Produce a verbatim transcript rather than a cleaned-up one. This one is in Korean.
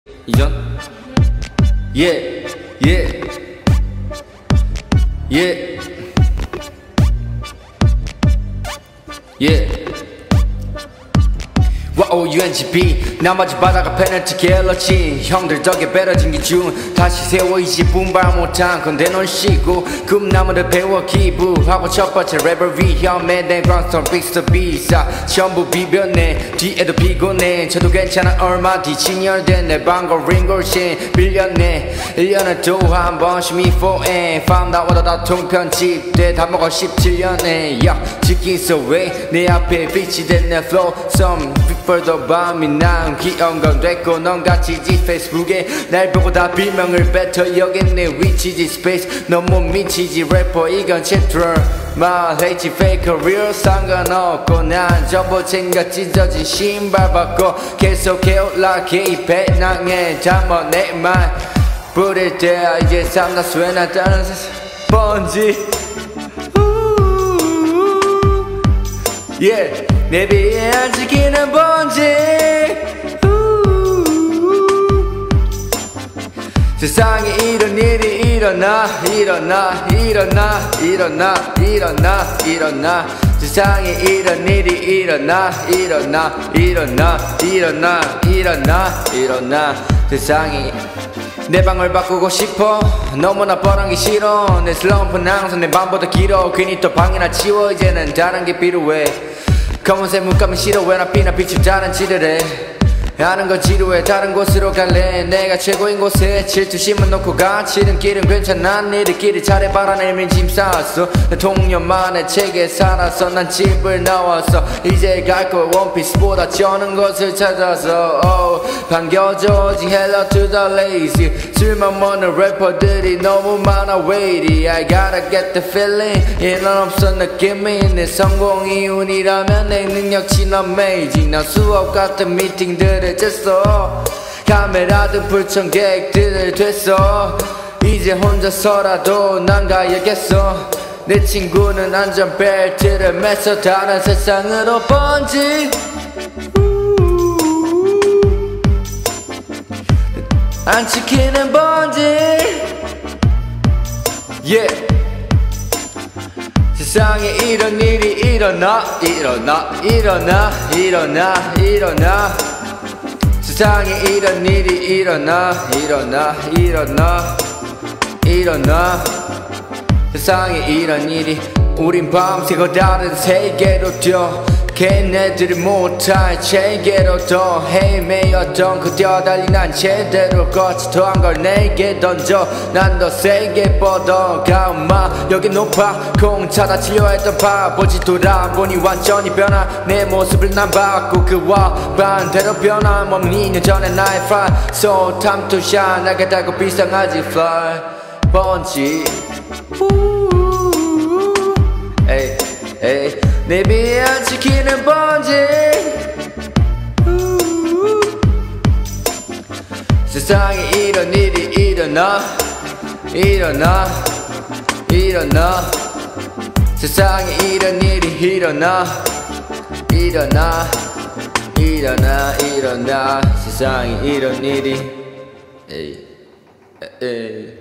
이전 예 예 예 예 와우 유엔지피 나머지 바다가 페널티 갤러지 형들 덕에 배려진 기준 다시 세워 이제 분발 못한 건데 넌 쉬고 꿈나무를 배워 기부하고 첫 번째 랩을 위험해 내 광스톤 빅스터 비싸 전부 비벼내 뒤에도 피곤해 저도 괜찮아 얼마 뒤 진열된 내 방거 링골신 빌렸네 일 년에 또 한 번씩 미포에 Found out what 다 통편집돼 다 먹어 십칠 년에 야 치킨 소웨이 내 앞에 빛이 된 내 flow Some further 밤이 난 귀여운 건 됐고 넌 같이지 페이스북에 날 보고 다 비명을 뱉어 여긴 내 위치지 스페이스 너무 미치지 래퍼 이건 챕터 말했지 fake real 상관없고 난 전보채인가 찢어진 신발 받고 계속해 올라 개입해 낭에 담아 내 말 부릴 때야 이제 삼다수에 나 다른 번지 yeah. 내 비에 안 지키는 번지 세상에 이런 일이 일어나 일어나 일어나 일어나 일어나 일어나 세상에 이런 일이 일어나 일어나 일어나 일어나 일어나 일어나 세상에 내 방을 바꾸고 싶어 너무나 뻔한게 싫어 내 슬럼프는 항상 내 밤보다 길어 괜히 또 방이나 치워 이제는 다른 게 필요해 검은색 물감이 싫어해 나 빛나 빛이 다른 지를 해 아는 건 지루해 다른 곳으로 갈래 내가 최고인 곳에 질투심은 놓고 가 지름길은 괜찮아 니들끼리 잘해봐라 내일은 짐 싸왔어 내 통년만의 책에 살아서 난 집을 나왔어 이제 갈 거야 원피스보다 쩌는 것을 찾아서 oh, 반겨줘 오직 hello to the lazy 술만 먹는 래퍼들이 너무 많아 weighty I gotta get the feeling 이런 없어 느낌이 내 성공이 운이라면 내 능력치 넌 amazing 난 수업 같은 미팅들을 쨌어 카메라 등 불청객들 됐어 이제 혼자서라도 난 가야겠어 내 친구는 안전벨트를 매서 다른 세상으로 번지 안 지키는 번지 yeah. 세상에 이런 일이 일어나 일어나 일어나 일어나 일어나 세상에 이런 일이 일어나 일어나 일어나 일어나 세상에 이런 일이 우린 밤새고 다른 세계로 뛰어 걔네들이 못할 체계로 더 헤매였던 그 뛰어달린 난 제대로 거치 더한 걸 내게 던져 난 더 세게 뻗어가 엄마 여기 높아 공차다 치려 했던 바보지 돌아보니 완전히 변한 내 모습을 난 봤고 그와 반대로 변함없는 이 년 전의 나의 fly So time to shine 나게 달고 비상하지 fly 번지 에이 에이 내 비에 안 지키는 번지 세상에 이런 일이 일어나 일어나 일어나 세상에 이런 일이 일어나 일어나 일어나 일어나 세상에 이런 일이 에이 에이